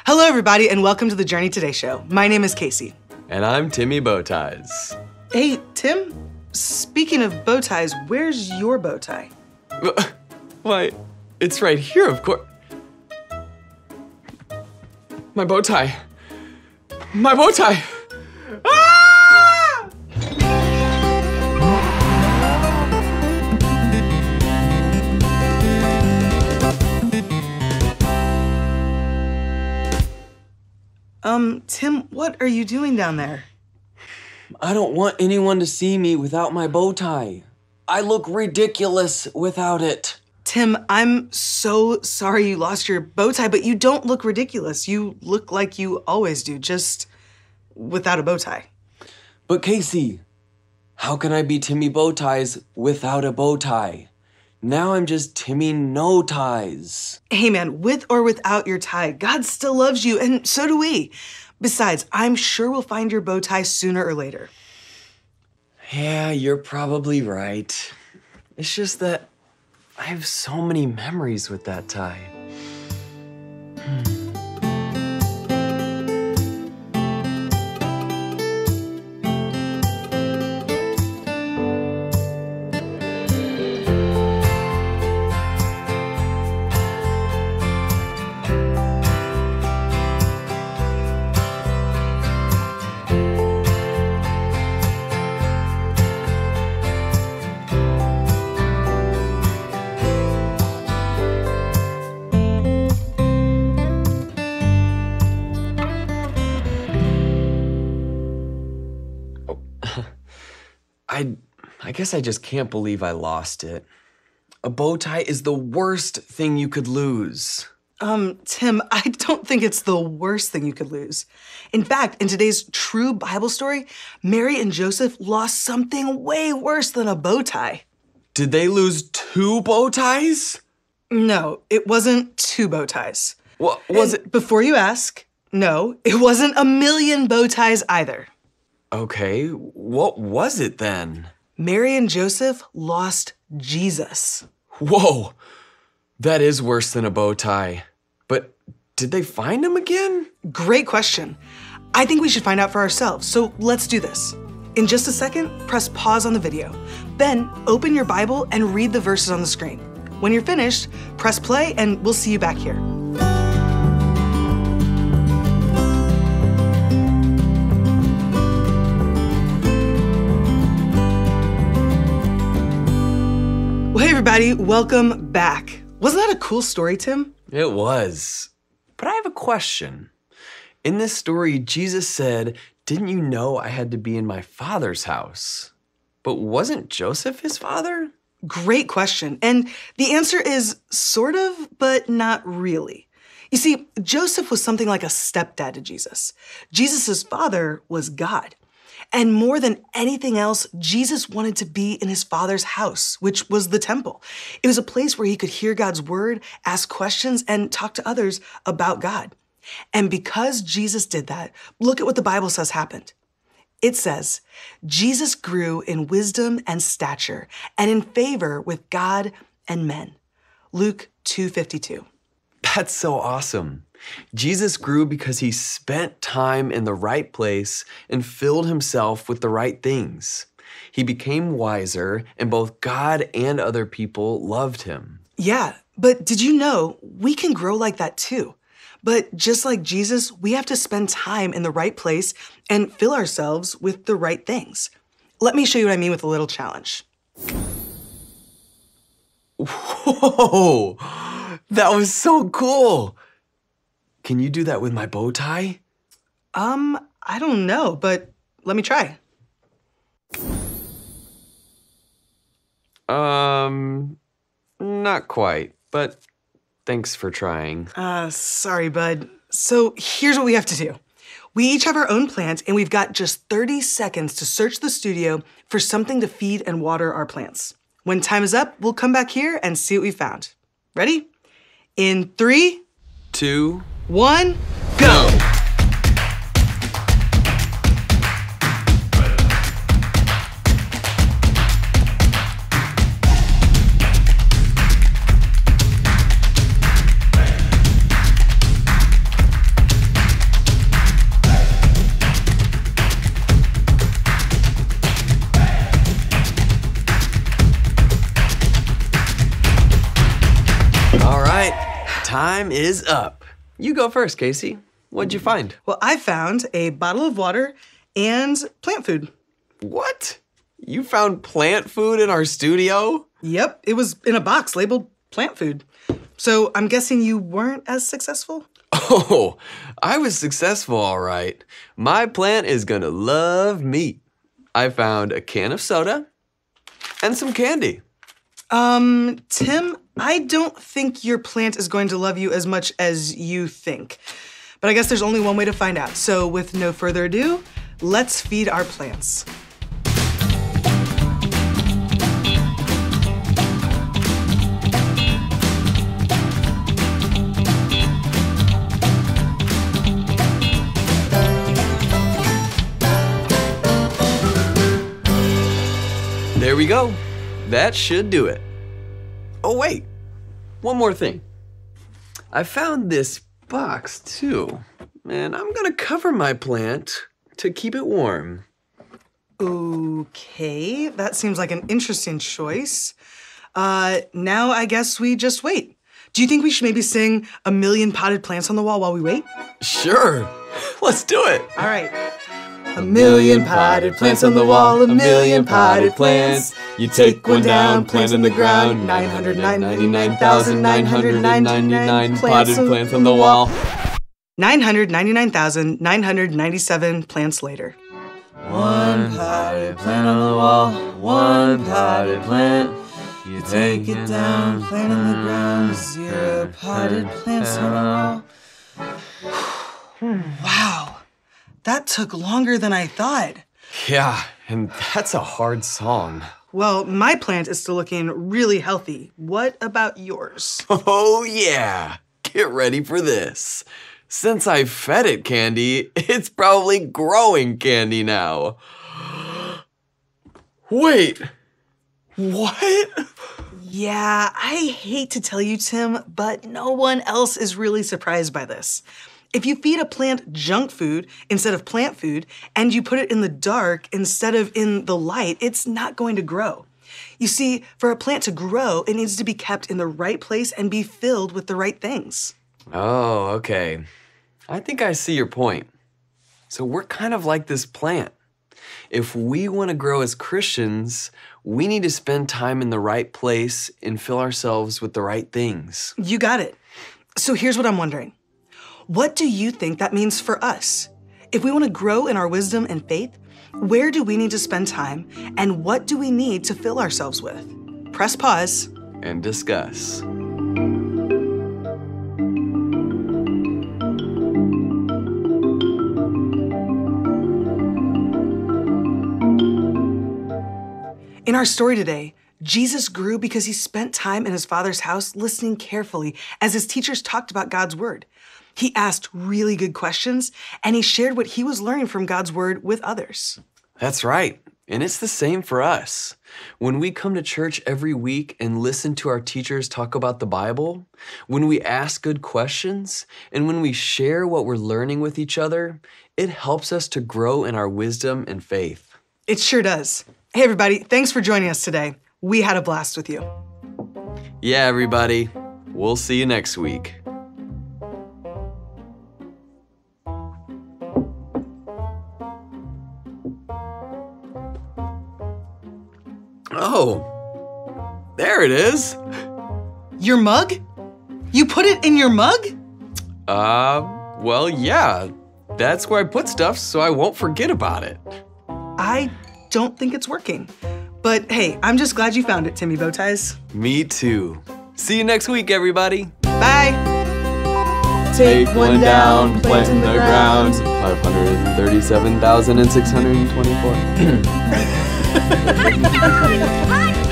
Hello, everybody, and welcome to the Journey Today show. My name is Casey. And I'm Timmy Bowties. Hey, Tim, speaking of bow ties, where's your bow tie? Why, it's right here, of course. My bow tie. My bow tie. Ah! Tim, what are you doing down there? I don't want anyone to see me without my bow tie. I look ridiculous without it. Tim, I'm so sorry you lost your bow tie, but you don't look ridiculous. You look like you always do, just without a bow tie. But Casey, how can I be Timmy Bowties without a bow tie? Now I'm just Timmy No Ties. Hey man, with or without your tie, God still loves you, and so do we. Besides, I'm sure we'll find your bow tie sooner or later. Yeah, you're probably right. It's just that I have so many memories with that tie. I guess I just can't believe I lost it. A bow tie is the worst thing you could lose. Tim, I don't think it's the worst thing you could lose. In fact, in today's true Bible story, Mary and Joseph lost something way worse than a bow tie. Did they lose 2 bow ties? No, it wasn't 2 bow ties. What was it? Before you ask, no, it wasn't 1,000,000 bow ties either. Okay, what was it then? Mary and Joseph lost Jesus. Whoa, that is worse than a bow tie. But did they find him again? Great question. I think we should find out for ourselves, so let's do this. In just a second, press pause on the video. Then open your Bible and read the verses on the screen. When you're finished, press play and we'll see you back here. Well, hey everybody, welcome back. Wasn't that a cool story, Tim? It was. But I have a question. In this story, Jesus said, "Didn't you know I had to be in my Father's house?" But wasn't Joseph his father? Great question. And the answer is sort of, but not really. You see, Joseph was something like a stepdad to Jesus. Jesus' father was God. And more than anything else, Jesus wanted to be in his Father's house, which was the temple. It was a place where he could hear God's word, ask questions, and talk to others about God. And because Jesus did that, look at what the Bible says happened. It says, Jesus grew in wisdom and stature and in favor with God and men. Luke 2:52. That's so awesome. Jesus grew because he spent time in the right place and filled himself with the right things. He became wiser, and both God and other people loved him. Yeah, but did you know we can grow like that too? But just like Jesus, we have to spend time in the right place and fill ourselves with the right things. Let me show you what I mean with a little challenge. Whoa, that was so cool. Can you do that with my bow tie? I don't know, but let me try. Not quite, but thanks for trying. Sorry, bud. So here's what we have to do. We each have our own plant, and we've got just 30 seconds to search the studio for something to feed and water our plants. When time is up, we'll come back here and see what we found. Ready? In 3, 2, 1, go! time is up. You go first, Casey. What'd you find? Well, I found a bottle of water and plant food. What? You found plant food in our studio? Yep, it was in a box labeled plant food. So I'm guessing you weren't as successful? Oh, I was successful, all right. My plant is gonna love me. I found a can of soda and some candy. Tim, I don't think your plant is going to love you as much as you think. But I guess there's only one way to find out. So with no further ado, let's feed our plants. There we go. That should do it. Oh, wait. One more thing. I found this box, too. And I'm gonna cover my plant to keep it warm. Okay, that seems like an interesting choice. Now I guess we just wait. Do you think we should maybe sing "A Million Potted Plants on the Wall" while we wait? Sure. Let's do it. All right. A million potted plants on the wall, a million potted plants. You take one down, plant in the ground. 999,999 potted plants on the wall. 999,997 plants later. One potted plant on the wall, one potted plant. You take it down, plant in the ground. 0 potted plants on the wall. Wow. That took longer than I thought. Yeah, and that's a hard song. Well, my plant is still looking really healthy. What about yours? Oh, yeah. Get ready for this. Since I fed it candy, it's probably growing candy now. Wait, what? Yeah, I hate to tell you, Tim, but no one else is really surprised by this. If you feed a plant junk food instead of plant food, and you put it in the dark instead of in the light, it's not going to grow. You see, for a plant to grow, it needs to be kept in the right place and be filled with the right things. Oh, okay. I think I see your point. So we're kind of like this plant. If we want to grow as Christians, we need to spend time in the right place and fill ourselves with the right things. You got it. So here's what I'm wondering. What do you think that means for us? If we want to grow in our wisdom and faith, where do we need to spend time, and what do we need to fill ourselves with? Press pause. And discuss. In our story today, Jesus grew because he spent time in his Father's house listening carefully as his teachers talked about God's word. He asked really good questions, and he shared what he was learning from God's word with others. That's right. And it's the same for us. When we come to church every week and listen to our teachers talk about the Bible, when we ask good questions, and when we share what we're learning with each other, it helps us to grow in our wisdom and faith. It sure does. Hey, everybody, thanks for joining us today. We had a blast with you. Yeah, everybody. We'll see you next week. Oh, there it is. Your mug? You put it in your mug? Well, yeah. That's where I put stuff so I won't forget about it. I don't think it's working. But hey, I'm just glad you found it, Timmy Bowties. Me too. See you next week, everybody. Bye. Take one down, plant in the ground. 537,624.